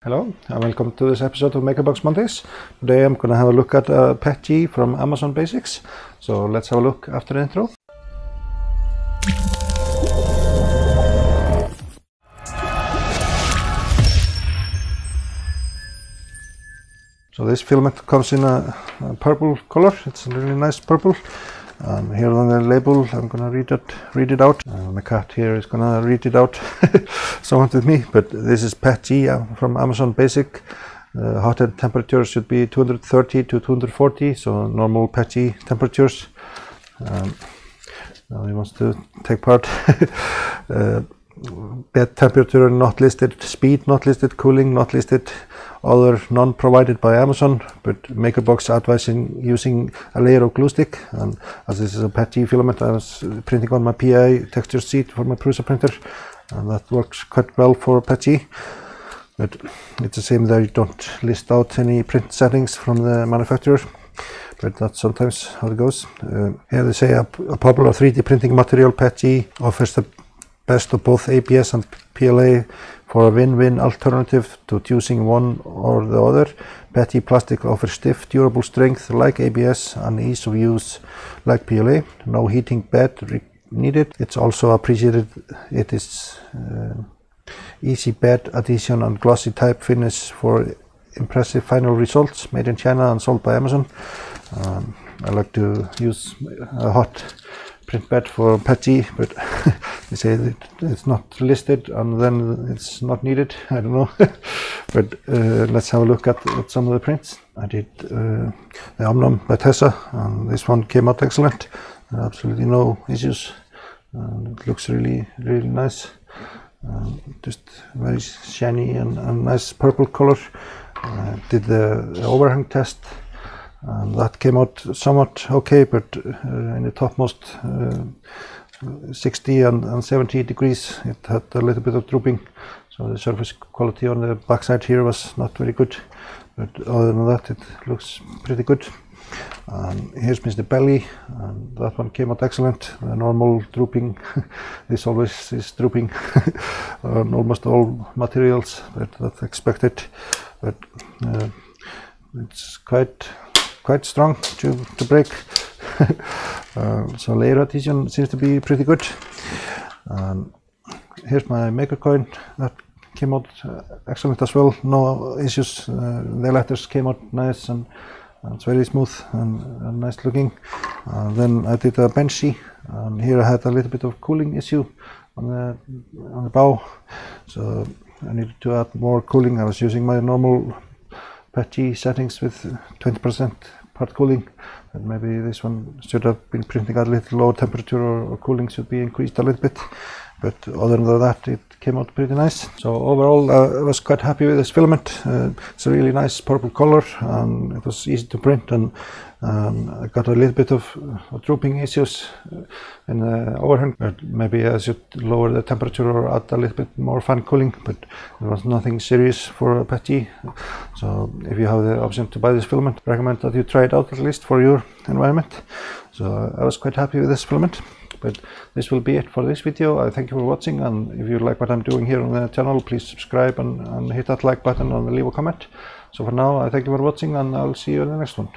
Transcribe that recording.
Hello and welcome to this episode of Makerbox Mondays. Today I'm going to have a look at PETG from Amazon Basics. So let's have a look after the intro. So this filament comes in a purple color. It's a really nice purple. Here on the label I'm gonna read it out. My cat here is gonna read it out somewhat with me, but this is PETG from Amazon Basic. Hot end temperature should be 230 to 240, so normal PETG temperatures. Now he wants to take part. Bed temperature not listed, speed not listed, cooling not listed, other none provided by Amazon, but Makerbox advising using a layer of glue stick. And as this is a PETG filament, I was printing on my PI texture sheet for my Prusa printer, and that works quite well for PETG. But it's the same there, you don't list out any print settings from the manufacturer, but that's sometimes how it goes. Here they say a popular 3D printing material, PETG offers the best of both ABS and PLA for a win-win alternative to choosing one or the other. PETG plastic offers stiff, durable strength like ABS and ease of use like PLA. No heating bed needed. It's also appreciated. It is easy bed adhesion and glossy type finish for impressive final results. Made in China and sold by Amazon. I like to use a hot print bed for PETG, but they say that it's not listed and then it's not needed. I don't know. But let's have a look at some of the prints. I did the Omnom by Tessa, and this one came out excellent. Absolutely no issues. It looks really nice. Just very shiny and nice purple color. Did the overhang test, and that came out somewhat okay, but in the topmost 60 and 70 degrees it had a little bit of drooping, so the surface quality on the backside here was not very good, but other than that it looks pretty good. Here's Mr. Belly, and that one came out excellent. The normal drooping, this always is drooping on almost all materials, but that's expected, but it's quite strong to break. So layer adhesion seems to be pretty good. Here's my maker coin, that came out excellent as well. No issues. The letters came out nice, and it's very smooth and nice looking. Then I did a benchy, and here I had a little bit of cooling issue on the bow, so I needed to add more cooling. I was using my normal PETG settings with 20% part cooling, and maybe this one should have been printing at a little lower temperature, or cooling should be increased a little bit. But other than that, it came out pretty nice. So overall, I was quite happy with this filament. It's a really nice purple color, and it was easy to print, and I got a little bit of drooping issues in the overhang. But maybe I should lower the temperature or add a little bit more fan cooling, but there was nothing serious for PETG. So if you have the option to buy this filament, I recommend that you try it out at least for your environment. So I was quite happy with this filament. But this will be it for this video. I thank you for watching, and if you like what I'm doing here on the channel, please subscribe and hit that like button and leave a comment. So for now, I thank you for watching, and I'll see you in the next one.